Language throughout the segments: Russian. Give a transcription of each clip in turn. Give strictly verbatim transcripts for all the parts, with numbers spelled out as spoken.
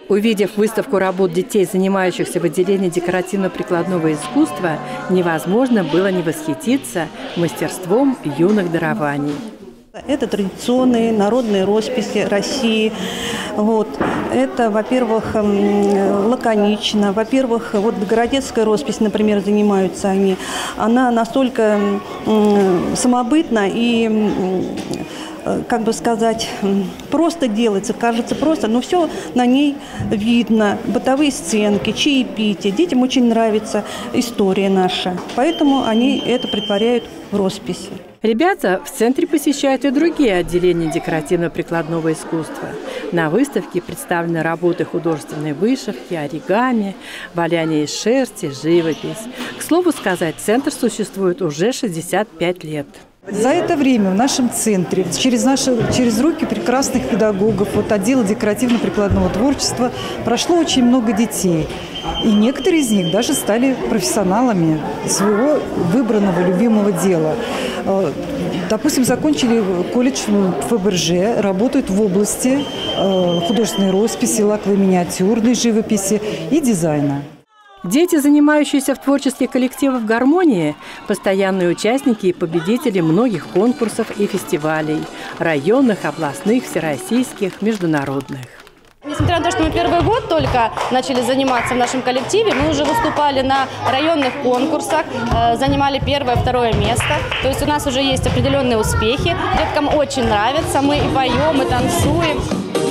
Увидев выставку работ детей, занимающихся в отделении декоративно-прикладного искусства, невозможно было не восхититься мастерством юных дарований. Это традиционные народные росписи России. Вот. Это, во-первых, лаконично. Во-первых, вот городецкая роспись, например, занимаются они. Она настолько самобытна и, как бы сказать, просто делается, кажется просто, но все на ней видно. Бытовые сценки, чаепитие. Детям очень нравится история наша, поэтому они это претворяют в росписи. Ребята в центре посещают и другие отделения декоративно-прикладного искусства. На выставке представлены работы художественной вышивки, оригами, валяние из шерсти, живопись. К слову сказать, центр существует уже шестьдесят пять лет. За это время в нашем центре, через, наши, через руки прекрасных педагогов, вот отдела декоративно-прикладного творчества, прошло очень много детей. И некоторые из них даже стали профессионалами своего выбранного, любимого дела. Допустим, закончили колледж ФБРЖ, работают в области художественной росписи, лаковой миниатюрной живописи и дизайна. Дети, занимающиеся в творческих коллективах «Гармония», постоянные участники и победители многих конкурсов и фестивалей – районных, областных, всероссийских, международных. Несмотря на то, что мы первый год только начали заниматься в нашем коллективе, мы уже выступали на районных конкурсах, занимали первое, второе место. То есть у нас уже есть определенные успехи. Деткам очень нравится, мы и поем, и танцуем.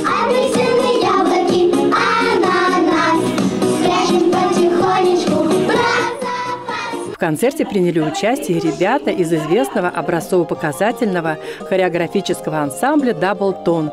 В концерте приняли участие ребята из известного образцово-показательного хореографического ансамбля «Даблтон».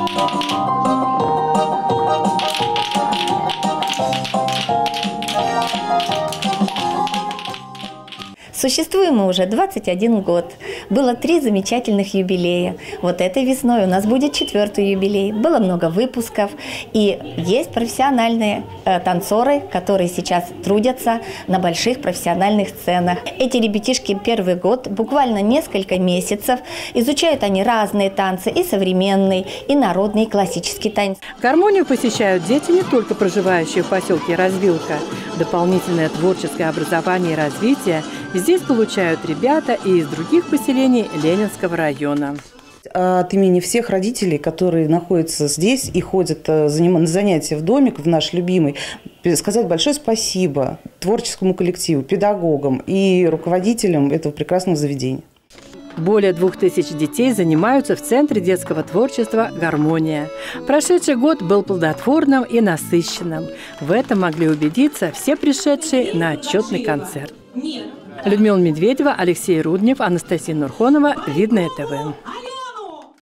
Существуем мы уже двадцать один год. Было три замечательных юбилея. Вот этой весной у нас будет четвертый юбилей. Было много выпусков. И есть профессиональные э, танцоры, которые сейчас трудятся на больших профессиональных сценах. Эти ребятишки первый год, буквально несколько месяцев, изучают они разные танцы, и современный, и народный, и классический танец. Гармонию посещают дети, не только проживающие в поселке Развилка. Дополнительное творческое образование и развитие здесь получают ребята и из других поселений Ленинского района. От имени всех родителей, которые находятся здесь и ходят на занятия в домик, в наш любимый, сказать большое спасибо творческому коллективу, педагогам и руководителям этого прекрасного заведения. Более двух тысяч детей занимаются в Центре детского творчества «Гармония». Прошедший год был плодотворным и насыщенным. В этом могли убедиться все пришедшие на отчетный концерт. Людмила Медведева, Алексей Руднев, Анастасия Нурхонова. Видное ТВ.